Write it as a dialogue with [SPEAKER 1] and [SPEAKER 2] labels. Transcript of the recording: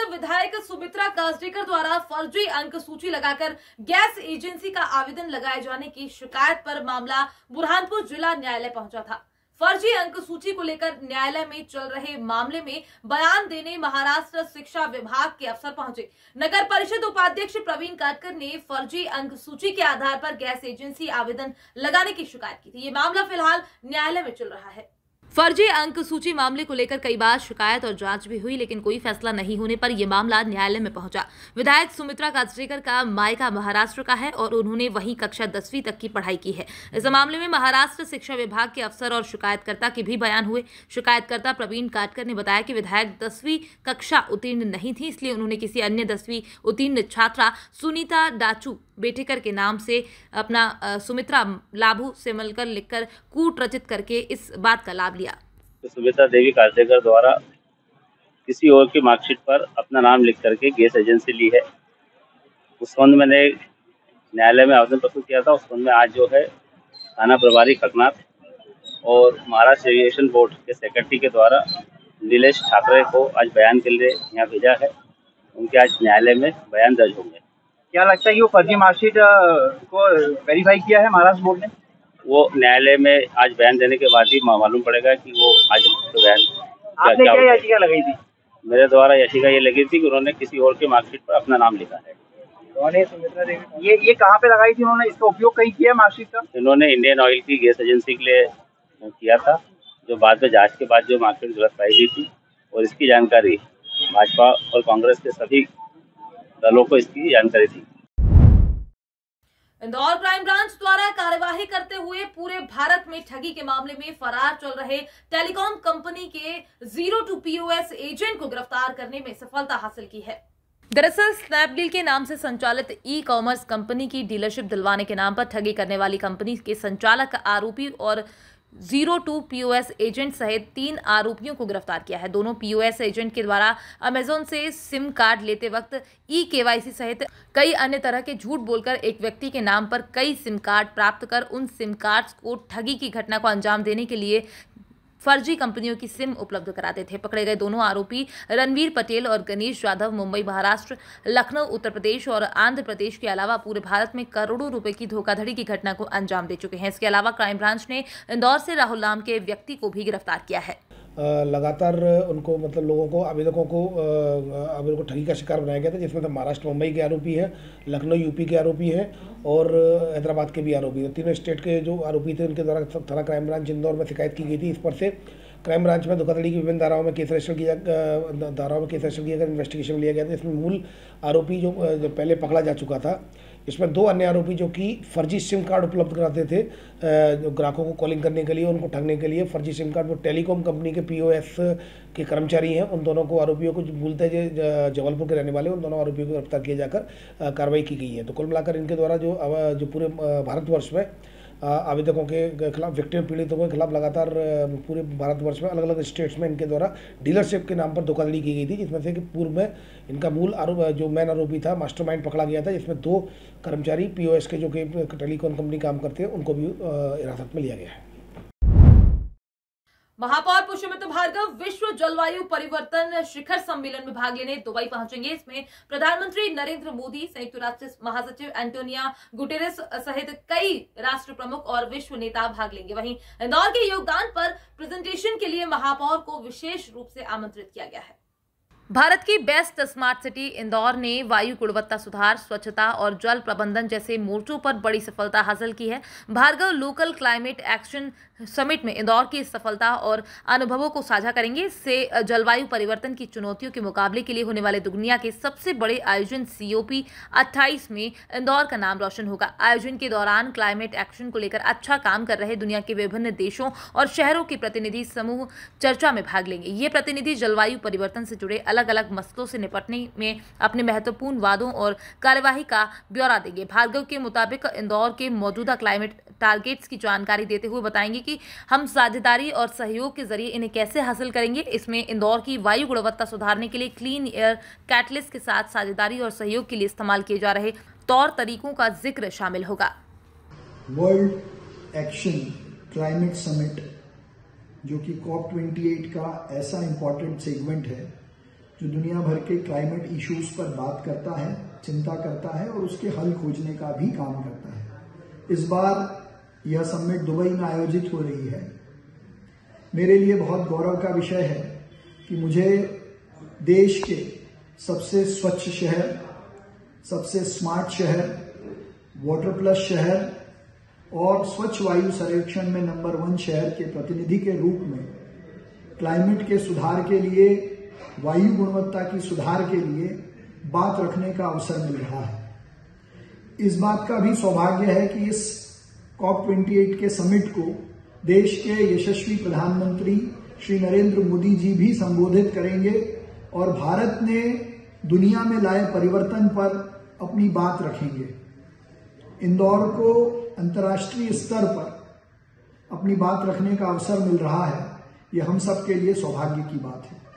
[SPEAKER 1] विधायक सुमित्रा काजरेकर द्वारा फर्जी अंक सूची लगाकर गैस एजेंसी का आवेदन लगाए जाने की शिकायत पर मामला बुरहानपुर जिला न्यायालय पहुंचा था। फर्जी अंक सूची को लेकर न्यायालय में चल रहे मामले में बयान देने महाराष्ट्र शिक्षा विभाग के अफसर पहुंचे। नगर परिषद उपाध्यक्ष प्रवीण काटकर ने फर्जी अंक सूची के आधार पर गैस एजेंसी आवेदन लगाने की शिकायत की थी। ये मामला फिलहाल न्यायालय में चल रहा है। फर्जी अंक सूची मामले को लेकर कई बार शिकायत और जांच भी हुई, लेकिन कोई फैसला नहीं होने पर यह मामला न्यायालय में पहुंचा। विधायक सुमित्रा काजरेकर का मायका महाराष्ट्र का है और उन्होंने वहीं कक्षा 10वीं तक की पढ़ाई की है। इस मामले में महाराष्ट्र शिक्षा विभाग के अफसर और शिकायतकर्ता के भी बयान हुए। शिकायतकर्ता प्रवीण काटकर ने बताया कि विधायक 10वीं कक्षा उत्तीर्ण नहीं थी, इसलिए उन्होंने किसी अन्य 10वीं उत्तीर्ण छात्रा सुनीता डाचू बेटेकर के नाम से अपना सुमित्रा लाभू से मिलकर लिखकर कूट रचित करके इस बात का लाभ लिया।
[SPEAKER 2] तो सुमित्रा देवी काजरेकर द्वारा किसी और की मार्कशीट पर अपना नाम लिख करके गैस एजेंसी ली है। उस संबंध में मैंने न्यायालय में आवेदन प्रस्तुत किया था। उस संबंध में आज जो है थाना प्रभारी खकनाथ और महाराष्ट्र एविएशन बोर्ड के सेक्रेटरी के द्वारा नीलेश ठाकरे को आज बयान के लिए यहाँ भेजा है। उनके आज न्यायालय में बयान दर्ज होंगे।
[SPEAKER 3] क्या लगता है कि वो फर्जी मार्कशीट को वेरीफाई किया है महाराष्ट्र बोर्ड ने?
[SPEAKER 2] वो न्यायालय में आज बयान देने के बाद ही मालूम पड़ेगा कि वो आज तो बयान
[SPEAKER 3] आपने क्या याचिका लगाई थी?
[SPEAKER 2] मेरे द्वारा याचिका ये लगी थी कि उन्होंने किसी और की मार्कशीट पर अपना नाम लिखा है।
[SPEAKER 3] उन्होंने सुमित्रा देवी ये कहाँ पे लगाई थी? उन्होंने इसका उपयोग कहीं किया मार्कशीट का?
[SPEAKER 2] इन्होंने इंडियन ऑयल की गैस एजेंसी के लिए किया था, जो बाद में जांच के बाद जो मार्कशीट गलत पाई गई थी, और इसकी जानकारी भाजपा और कांग्रेस के सभी दलों को इसकी जानकारी थी।
[SPEAKER 1] इंदौर क्राइम ब्रांच द्वारा कार्यवाही करते हुए पूरे भारत में ठगी के मामले में फरार चल रहे टेलीकॉम कंपनी के 02 POS एजेंट को गिरफ्तार करने में सफलता हासिल की है। दरअसल स्नैपडील के नाम से संचालित ई कॉमर्स कंपनी की डीलरशिप दिलवाने के नाम पर ठगी करने वाली कंपनी के संचालक आरोपी और 02 POS एजेंट सहित 3 आरोपियों को गिरफ्तार किया है। दोनों POS एजेंट के द्वारा अमेजोन से सिम कार्ड लेते वक्त KYC सहित कई अन्य तरह के झूठ बोलकर एक व्यक्ति के नाम पर कई सिम कार्ड प्राप्त कर उन सिम कार्ड्स को ठगी की घटना को अंजाम देने के लिए फर्जी कंपनियों की सिम उपलब्ध कराते थे। पकड़े गए दोनों आरोपी रणवीर पटेल और गणेश यादव मुंबई महाराष्ट्र, लखनऊ उत्तर प्रदेश और आंध्र प्रदेश के अलावा पूरे भारत में करोड़ों रुपए की धोखाधड़ी की घटना को अंजाम दे चुके हैं। इसके अलावा क्राइम ब्रांच ने इंदौर से राहुल नाम के व्यक्ति को भी गिरफ्तार किया है।
[SPEAKER 4] लगातार उनको लोगों को आवेदकों को ठगी का शिकार बनाया गया था, जिसमें तो महाराष्ट्र मुंबई के आरोपी हैं, लखनऊ यूपी के आरोपी हैं और हैदराबाद के भी आरोपी हैं। तीनों स्टेट के जो आरोपी थे उनके द्वारा थाना क्राइम ब्रांच इंदौर में शिकायत की गई थी। इस पर से क्राइम ब्रांच में धोखाधड़ी की विभिन्न धाराओं में केस रजिस्टर किया गया, इन्वेस्टिगेशन लिया गया था। इसमें मूल आरोपी जो पहले पकड़ा जा चुका था, इसमें 2 अन्य आरोपी जो कि फर्जी सिम कार्ड उपलब्ध कराते थे जो ग्राहकों को कॉलिंग करने के लिए, उनको ठगने के लिए फर्जी सिम कार्ड, वो टेलीकॉम कंपनी के POS के कर्मचारी हैं। उन दोनों को आरोपियों को बोलते हैं जबलपुर के रहने वाले, उन दोनों आरोपियों को गिरफ्तार किया जाकर कार्रवाई की गई है। तो कुल मिलाकर इनके द्वारा जो पूरे भारतवर्ष में आवेदकों के खिलाफ, विक्टिम पीड़ितों के खिलाफ लगातार पूरे भारतवर्ष में अलग अलग स्टेट्स में इनके द्वारा डीलरशिप के नाम पर धोखाधड़ी की गई थी, जिसमें से कि पूर्व में इनका मूल आरोप जो मेन आरोपी था, मास्टरमाइंड पकड़ा गया था, जिसमें 2 कर्मचारी POS के जो कि टेलीकॉम कंपनी काम करते हैं उनको भी हिरासत में लिया गया है।
[SPEAKER 1] महापौर पुष्यमित्र भार्गव विश्व जलवायु परिवर्तन शिखर सम्मेलन में भाग लेने दुबई पहुंचेंगे। इसमें प्रधानमंत्री नरेंद्र मोदी, संयुक्त राष्ट्र महासचिव एंटोनियो गुटेरेस सहित कई राष्ट्र प्रमुख और विश्व नेता भाग लेंगे। वहीं इंदौर के योगदान पर प्रेजेंटेशन के लिए महापौर को विशेष रूप से आमंत्रित किया गया है। भारत की बेस्ट स्मार्ट सिटी इंदौर ने वायु गुणवत्ता सुधार, स्वच्छता और जल प्रबंधन जैसे मोर्चों पर बड़ी सफलता हासिल की है। Bhargav local climate action summit में इंदौर की इस सफलता और अनुभवों को साझा करेंगे। इससे जलवायु परिवर्तन की चुनौतियों के मुकाबले के लिए होने वाले दुनिया के सबसे बड़े आयोजन COP 28 में इंदौर का नाम रोशन होगा। आयोजन के दौरान क्लाइमेट एक्शन को लेकर अच्छा काम कर रहे दुनिया के विभिन्न देशों और शहरों के प्रतिनिधि समूह चर्चा में भाग लेंगे। ये प्रतिनिधि जलवायु परिवर्तन से जुड़े अलग अलग मसलों से निपटने में अपने महत्वपूर्ण वादों और कार्यवाही का ब्यौरा देंगे। भार्गव के मुताबिक इंदौर के मौजूदा क्लाइमेट टारगेट्स की जानकारी देते हुए बताएंगे कि हम साझेदारी और सहयोग के जरिए इन्हें कैसे हासिल करेंगे। इसमें इंदौर की वायु गुणवत्ता सुधारने के लिए क्लीन एयर कैटलिस्ट के साथ साझेदारी और सहयोग के लिए इस्तेमाल किए जा रहे तौर तरीकों का जिक्र शामिल होगा।
[SPEAKER 5] वर्ल्ड एक्शन क्लाइमेट समिट जो कि COP 28 का ऐसा इम्पोर्टेंट सेगमेंट है जो दुनिया भर के क्लाइमेट इश्यूज पर बात करता है, चिंता करता है और उसके हल खोजने का भी काम करता है। इस बार यह समिट दुबई में आयोजित हो रही है। मेरे लिए बहुत गौरव का विषय है कि मुझे देश के सबसे स्वच्छ शहर, सबसे स्मार्ट शहर, वाटर प्लस शहर और स्वच्छ वायु सर्वेक्षण में नंबर 1 शहर के प्रतिनिधि के रूप में क्लाइमेट के सुधार के लिए, वायु गुणवत्ता की सुधार के लिए बात रखने का अवसर मिल रहा है। इस बात का भी सौभाग्य है कि इस COP28 के समिट को देश के यशस्वी प्रधानमंत्री श्री नरेंद्र मोदी जी भी संबोधित करेंगे और भारत ने दुनिया में लाए परिवर्तन पर अपनी बात रखेंगे। इंदौर को अंतर्राष्ट्रीय स्तर पर अपनी बात रखने का अवसर मिल रहा है, यह हम सब के लिए सौभाग्य की बात है।